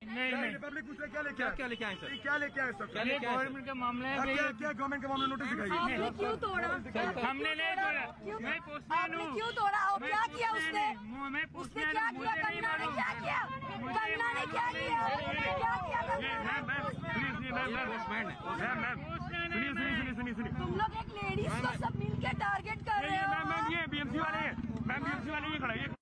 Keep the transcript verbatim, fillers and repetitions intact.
नहीं नहीं रिपब्लिक पूछ रहे क्या लेके क्या आए क्या लेके आए सर? क्या लेके आए सर? गवर्नमेंट का मामला है। क्या क्या गवर्नमेंट का मामला नोटिस दिखाइए। आपने क्यों तोड़ा? हमने नहीं तोड़ा। मैं पोस्टमैन हूँ। क्यों तोड़ा? और क्या किया उसने? मैं उसने क्या किया? कंगना ने क्या किया? कंगना ने क्या किया? क्या किया? सुनिए सुनिए सुनिए सुनिए सुनिए तुम लोग एक लेडीज को सब मिल के टारगेट कर रहे हो। मैम मैम ये बीएमसी वाले हैं। मैम बीएमसी वाले ये खड़ा है।